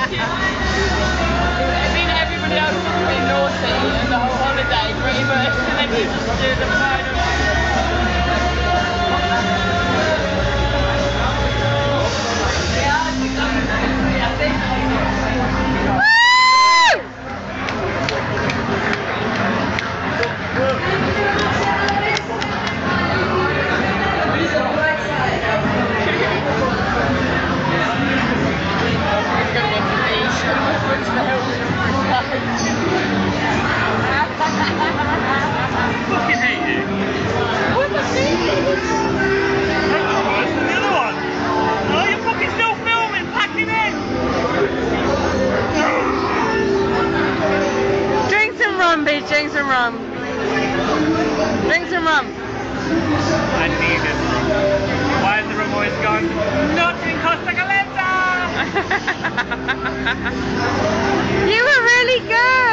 mean, everybody else was pretty naughty and the whole holiday pretty much, and then you just do the final. Fucking hate you. What's the thing? That's worse than the other one. Oh, you're fucking still filming, pack him in. Drink some rum, bitch, drink some rum. Drink some rum. I need it. Why is the rum always gone? Not in Costa Calenta! You were really good.